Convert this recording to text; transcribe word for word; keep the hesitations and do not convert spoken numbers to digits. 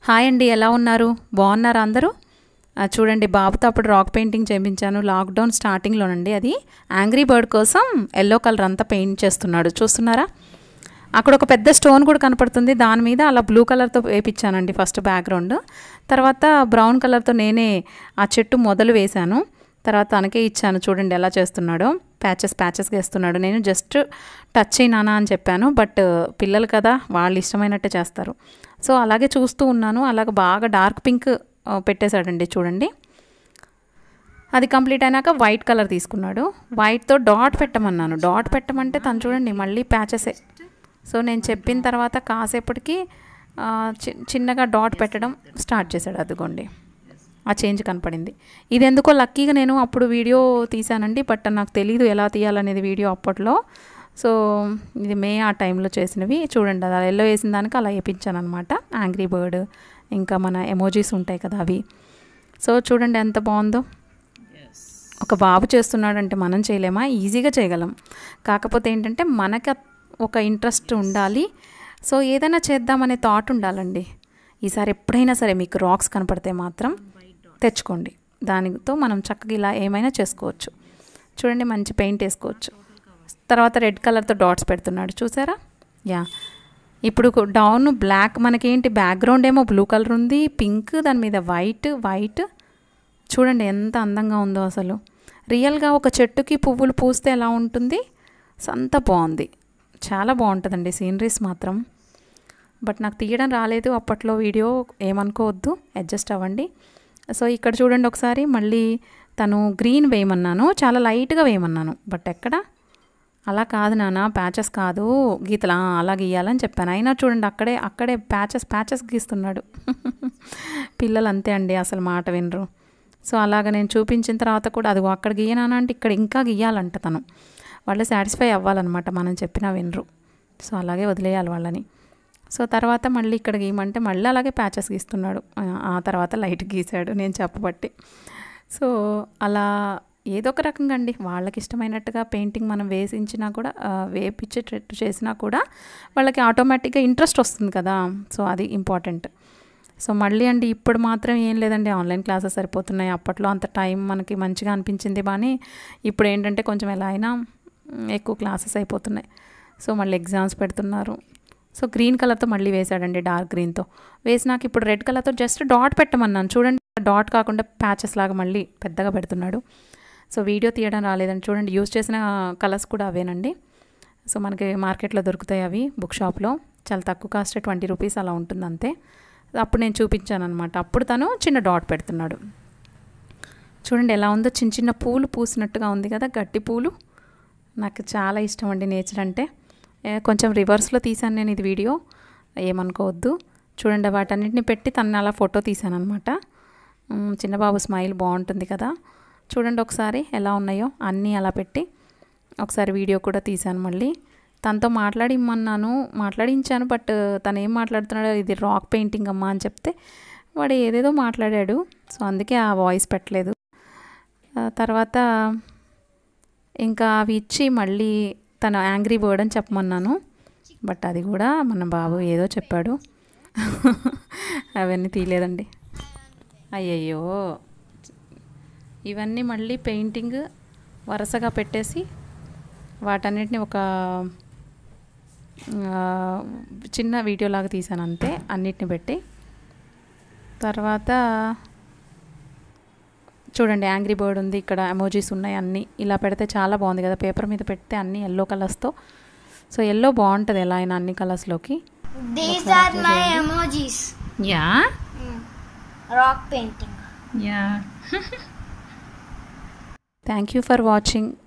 Hi అండి, ఎలా ఉన్నారు? బాగున్నారా అందరూ? చూడండి, బాబుతో అప్పుడు రాక్ పెయింటింగ్ చేయించాను లాక్డౌన్ స్టార్టింగ్లోనండి. అది యాంగ్రీ బర్డ్ కోసం ఎల్లో కలర్ అంతా పెయింట్ చేస్తున్నాడు, చూస్తున్నారా? అక్కడ ఒక పెద్ద స్టోన్ కూడా కనపడుతుంది, దాని మీద అలా బ్లూ కలర్తో వేయించానండి ఫస్ట్ బ్యాక్గ్రౌండ్. తర్వాత బ్రౌన్ కలర్తో నేనే ఆ చెట్టు మొదలు వేశాను. తర్వాత తనకే ఇచ్చాను, చూడండి ఎలా చేస్తున్నాడో. ప్యాచెస్ ప్యాచెస్గా వేస్తున్నాడు. నేను జస్ట్ టచ్ అయినానా అని చెప్పాను, బట్ పిల్లలు కదా, వాళ్ళు ఇష్టమైనట్టే చేస్తారు. సో అలాగే చూస్తూ ఉన్నాను. అలాగే బాగా డార్క్ పింక్ పెట్టేశాడండి, చూడండి. అది కంప్లీట్ అయినాక వైట్ కలర్ తీసుకున్నాడు. వైట్తో డాట్ పెట్టమన్నాను. డాట్ పెట్టమంటే తను చూడండి మళ్ళీ ప్యాచెసే. సో నేను చెప్పిన తర్వాత కాసేపటికి చిన్నగా డాట్ పెట్టడం స్టార్ట్ చేశాడు. అదిగోండి ఆ చేంజ్ కనపడింది. ఇది ఎందుకో లక్కీగా నేను అప్పుడు వీడియో తీశానండి, బట్ నాకు తెలీదు ఎలా తీయాలనేది వీడియో అప్పట్లో. సో ఇది మే ఆ టైంలో చేసినవి. చూడండి, అలా ఎల్లో వేసిన దానికి అలా వేయించాను అనమాట. యాంగ్రీ బర్డ్, ఇంకా మన ఎమోజీస్ ఉంటాయి కదా అవి. సో చూడండి ఎంత బాగుందో. ఒక బాబు చేస్తున్నాడంటే మనం చేయలేమా? ఈజీగా చేయగలం. కాకపోతే ఏంటంటే మనకి ఒక ఇంట్రెస్ట్ ఉండాలి. సో ఏదైనా చేద్దామనే థాట్ ఉండాలండి. ఈసారి ఎప్పుడైనా సరే మీకు రాక్స్ కనపడితే మాత్రం తెచ్చుకోండి. దానితో మనం చక్కగా ఇలా ఏమైనా చేసుకోవచ్చు. చూడండి, మంచి పెయింట్ వేసుకోవచ్చు. తర్వాత రెడ్ కలర్తో డాట్స్ పెడుతున్నాడు, చూసారా? యా, ఇప్పుడు డౌన్ బ్లాక్, మనకేంటి బ్యాక్గ్రౌండ్ ఏమో బ్లూ కలర్ ఉంది, పింక్, దాని మీద వైట్ వైట్ చూడండి ఎంత అందంగా ఉందో అసలు. రియల్గా ఒక చెట్టుకి పువ్వులు పూస్తే ఎలా ఉంటుంది, అంత బాగుంది. చాలా బాగుంటుందండి సీనరీస్ మాత్రం. బట్ నాకు తీయడం రాలేదు అప్పట్లో వీడియో, ఏమనుకోవద్దు, అడ్జస్ట్ అవ్వండి. సో ఇక్కడ చూడండి ఒకసారి, మళ్ళీ తను గ్రీన్ వేయమన్నాను, చాలా లైట్గా వేయమన్నాను. బట్ ఎక్కడ అలా కాదు నాన్న, ప్యాచెస్ కాదు గీతలా అలా గీయాలని చెప్పాను. అయినా చూడండి అక్కడే అక్కడే ప్యాచెస్ ప్యాచెస్ గీస్తున్నాడు. పిల్లలు అంతే అండి, అసలు మాట వినరు. సో అలాగ నేను చూపించిన తర్వాత కూడా అదిగో అక్కడ గీయనానా అంటే ఇక్కడ ఇంకా గీయాలంట తను. వాళ్ళు సాటిస్ఫై అవ్వాలన్నమాట, మనం చెప్పినా వినరు. సో అలాగే వదిలేయాలి వాళ్ళని. సో తర్వాత మళ్ళీ ఇక్కడ గీయమంటే మళ్ళీ అలాగే ప్యాచెస్ గీస్తున్నాడు. ఆ తర్వాత లైట్ గీసాడు నేను చెప్పబట్టి. సో అలా ఏదో ఒక రకంగా అండి, వాళ్ళకి ఇష్టమైనట్టుగా పెయింటింగ్ మనం వేసించినా కూడా, వేపించేటట్టు చేసినా కూడా వాళ్ళకి ఆటోమేటిక్గా ఇంట్రెస్ట్ వస్తుంది కదా. సో అది ఇంపార్టెంట్. సో మళ్ళీ అండి ఇప్పుడు మాత్రం ఏం లేదండి, ఆన్లైన్ క్లాసెస్ సరిపోతున్నాయి. అప్పట్లో అంత టైం మనకి మంచిగా అనిపించింది, కానీ ఇప్పుడు ఏంటంటే కొంచెం ఎలా అయినా ఎక్కువ క్లాసెస్ అయిపోతున్నాయి. సో మళ్ళీ ఎగ్జామ్స్ పెడుతున్నారు. సో గ్రీన్ కలర్తో మళ్ళీ వేసాడండి, డార్క్ గ్రీన్తో వేసినాక ఇప్పుడు రెడ్ కలర్తో జస్ట్ డాట్ పెట్టమన్నాను. చూడండి, డాట్ కాకుండా ప్యాచెస్ లాగా మళ్ళీ పెద్దగా పెడుతున్నాడు. సో వీడియో తీయడం రాలేదండి. చూడండి, యూజ్ చేసిన కలర్స్ కూడా అవేనండి. సో మనకి మార్కెట్లో దొరుకుతాయి అవి, బుక్ షాప్లో చాలా తక్కువ కాస్ట్, ట్వంటీ రూపీస్ అలా ఉంటుంది అంతే. అప్పుడు నేను చూపించాను అనమాట. అప్పుడు తను చిన్న డాట్ పెడుతున్నాడు. చూడండి ఎలా ఉందో, చిన్న చిన్న పూలు పూసినట్టుగా ఉంది కదా, గడ్డి పూలు. నాకు చాలా ఇష్టం అండి నేచర్ అంటే. కొంచెం రివర్స్లో తీసాను నేను ఇది వీడియో, ఏమనుకోవద్దు. చూడండి వాటన్నిటిని పెట్టి తను అలా ఫోటో తీసాను అనమాట. చిన్నబాబు స్మైల్ బాగుంటుంది కదా. చూడండి ఒకసారి ఎలా ఉన్నాయో అన్నీ అలా పెట్టి. ఒకసారి వీడియో కూడా తీసాను. మళ్ళీ తనతో మాట్లాడి ఇమ్మన్నాను, మాట్లాడించాను. బట్ తను ఏం మాట్లాడుతున్నాడో, ఇది రాక్ పెయింటింగ్ అమ్మా అని చెప్తే వాడు ఏదేదో మాట్లాడాడు. సో అందుకే ఆ వాయిస్ పెట్టలేదు. తర్వాత ఇంకా అవి ఇచ్చి మళ్ళీ తను యాంగ్రీ బర్డ్ అని చెప్పమన్నాను. బట్ అది కూడా మన బాబు ఏదో చెప్పాడు. అవన్నీ తీయలేదండి. అయ్యయ్యో, ఇవన్నీ మళ్ళీ పెయింటింగ్ వరుసగా పెట్టేసి వాటన్నిటిని ఒక చిన్న వీడియోలాగా తీసాను అంతే, అన్నిటిని పెట్టి. తర్వాత చూడండి యాంగ్రీ బర్డ్ ఉంది, ఇక్కడ ఎమోజీస్ ఉన్నాయి అన్నీ. ఇలా పెడితే చాలా బాగుంది కదా, పేపర్ మీద పెడితే అన్నీ ఎల్లో కలర్స్తో. సో ఎల్లో బాగుంటుంది ఎలా అయినా అన్ని కలర్స్లోకి. These are my emojis. Yeah. Mm. Rock painting. Yeah. Thank you for watching.